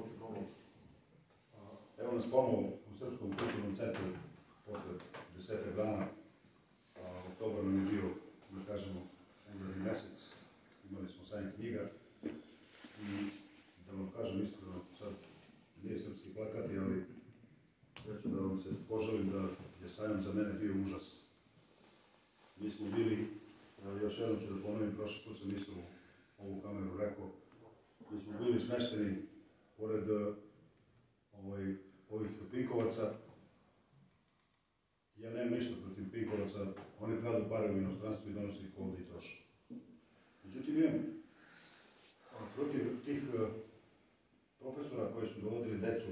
Evo nas ponovo u Srpskom kulturnom centru posle 10 dana. Oktobar nam je bio, da kažemo, udarni mesec. Imali smo sajam knjiga. I da vam kažem iskreno, sad nije srpski plakati, ali ja ću da vam se poželim da je sajam za mene bio užas. Mi smo bili, još jednom ću da ponovim, prošli put sam isto u ovu kameru rekao, mi smo bili smešteni pored ovih Pinkovaca. Ja nemam ništa protiv Pinkovaca, oni kradu pare u inostranstvu i donose ih ovde i troše. Međutim, imam protiv tih profesora koji su dovodili decu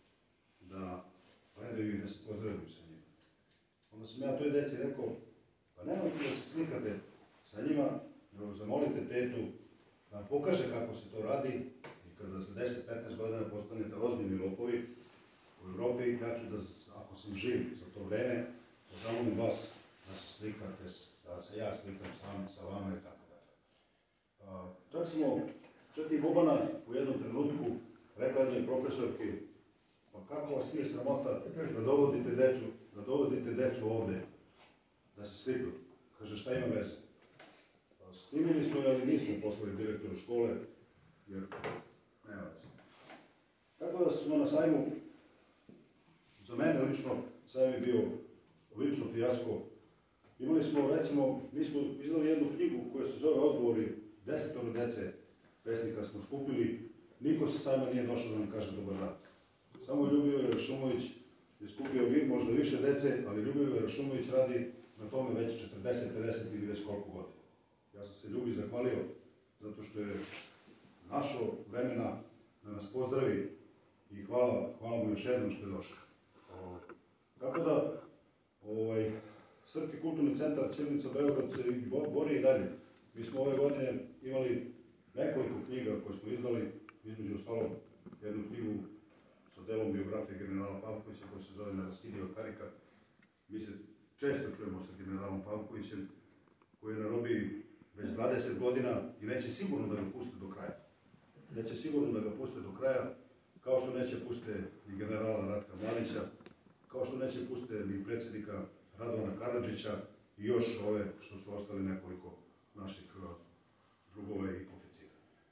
da gledaju i da se pozdravljaju sa njima. Onda sam ja toj deci rekao, pa nemojte da se slikate sa njima, nego zamolite tetu da vam pokaže kako se to radi i kada za 10-15 godina postanete ozbiljni lopovi u Evropi, ja ću da, ako sam živ za to vreme, da zamolim vas da se slikate, da se ja slikam sa vama i tako dalje. Čak i Bobana u jednom trenutku rekla jednoj profesorki, pa kako vas nije sramota da dovodite decu ovde, da se slikaju. Kaže, šta ima veze? Snimili smo je, ali nismo poslali direktoru škole, jer nema veze. Tako da smo na sajmu, za mene lično, sajam je bio lično fijasko. Imali smo, recimo, mi smo izdali jednu knjigu koja se zove Odgovori, 10 dece pesnika smo skupili, niko sa sajma nije došao da nam kaže dobar dan. Samo Ljubivoje Rašumović je skupio možda više dece, ali Ljubivoje Rašumović radi na tome već 40, 50 ili već koliko godina. Ja sam se Ljubi zahvalio zato što je našao vremena da nas pozdravi i hvala mu još jednom što je došao. Tako da, Srpski kulturni centar Ćirilica Beograd se bori i dalje. Mi smo ove godine imali nekoliko knjiga koje smo izdali, između ostalog jednu knjigu sa delom biografije generala Pavkovića koja se zove Neraskidiva karika. Mi se često čujemo sa generalom Pavkovićem koji je na robiji već 20 godina i neće sigurno da ga puste do kraja. Neće sigurno da ga puste do kraja, kao što neće puste ni generala Ratka Mladića, kao što neće puste ni predsjednika Radovana Karadžića i još ove što su ostali nekoliko naših drugova i oficira.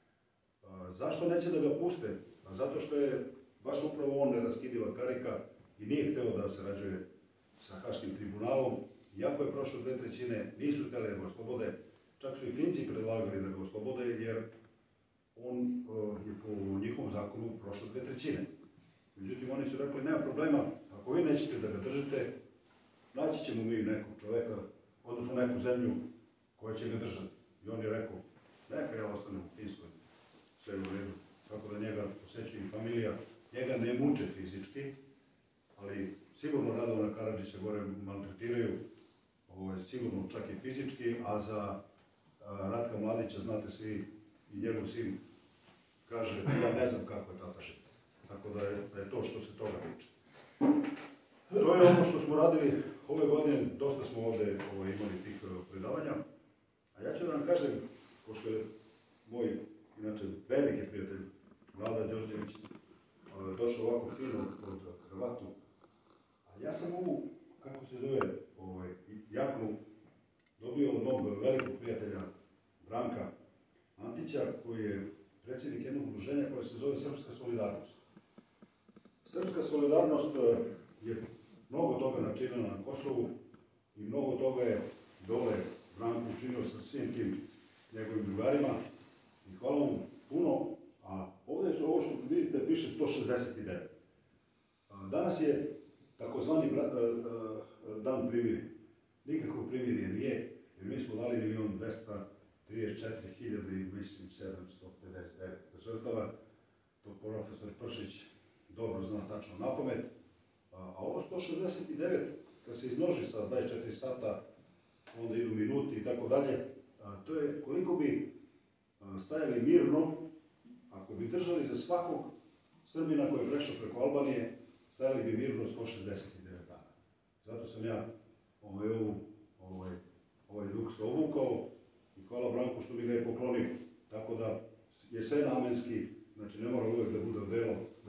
Zašto neće da ga puste? Zato što je baš upravo on Neraskidiva karika i nije hteo da sarađuje sa Haškim tribunalom. Iako je prošlo 2/3, nisu hteli da ga oslobode. Čak su i Finci predlagali da ga oslobode, jer on je po njihovom zakonu prošlo 2/3. Međutim, oni su rekli, nema problema, ako vi nećete da ga držite, naći ćemo mi nekog čoveka, odnosno neku zemlju koja će ga držati. I on je rekao, neka ja ostanem u Finskoj, sve u redu. Tako da njega posećuje i familija, njega ne muče fizički, ali sigurno Radovana Karadžića gore maltretiraju, sigurno čak i fizički, a za Ratka Mladića, znate svi, i njegov sin kaže, ja ne znam kako je tata živ. Tako da je to što se toga tiče. To je ono što smo radili ove godine, dosta smo ovde imali tih predavanja, a ja ću da vam kažem, pošto je moj, inače, veliki prijatelj Vlada Đorđević došao ovako fino od kravatu, a ja sam ovu, kako se zove, jaknu dobio od mog velikog prijatelja Branka Antića, koji je predsjednik jednog udruženja koje se zove Srpska solidarnost. Srpska solidarnost je mnogo toga načinila na Kosovu i mnogo toga je dole Branko učinio sa svim tim njegovim drugarima i hvala mu puno, a ovdje je ovo što vidite piše 169. Danas je takozvani dan primirja. Nikakvo primirje nije, jer mi smo dali 1.234.000 i mislim 759 žrtava. To profesor Pršić dobro zna tačno napamet. A ovo 169, kad se izmnoži sa 24 sata, onda idu minuti i tako dalje, to je koliko bi stajali mirno, ako bi držali za svakog Srbina koji je prešao preko Albanije, stajali bi mirno 169 dana. Zato sam ja ovaj duks obukao i hvala Branku što mi ga je poklonio. Tako da je sve namenski, znači ne mora uvek da bude odelo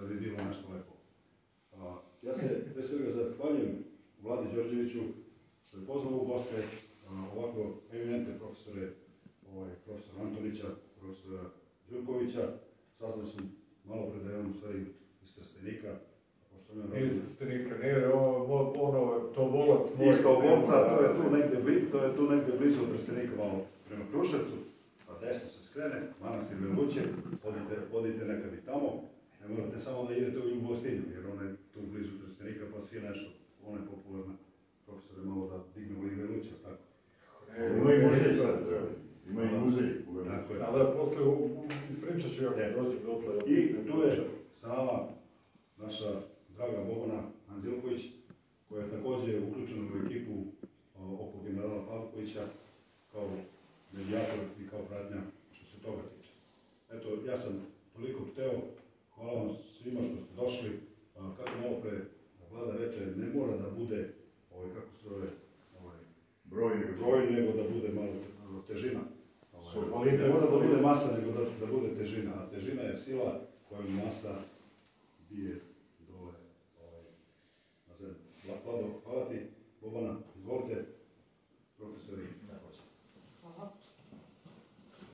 saznali smo malo pre da je on u stvari iz Trstenika. Nije iz Trstenika, nije to Volac moj. Isto Volca, to je tu negdje blizu Trstenika, malo prema Kruševcu, pa desno se skrene, manastir Veluće, odite nekad i tamo. Ne morate samo da idete u Ljubostinju, jer ona je tu blizu Trstenika, pa svi nešto, ona je popularna. Profesor je malo da dignemo i Veluće, tako. Ima i muzej sad, ima i muzej. Tako je. Ali posle ispričaš joj ako dođem dotle. I tu je sa nama naša draga Bobana Anđelković, koja je također uključena u ekipu oko generala Pavkovića kao medijator i kao pratnja što se toga tiče. Eto, ja sam toliko hteo, hvala vam svima što ste došli. Kako malo pre Vlada reče, ne mora da bude, kako se zove, broj, nego da bude malo težina. Ne mora da bude masa, nego da bude težina. A težina je sila koju masa bije dole na zemlju. Vlado, hvala ti. Bobana, izvolite.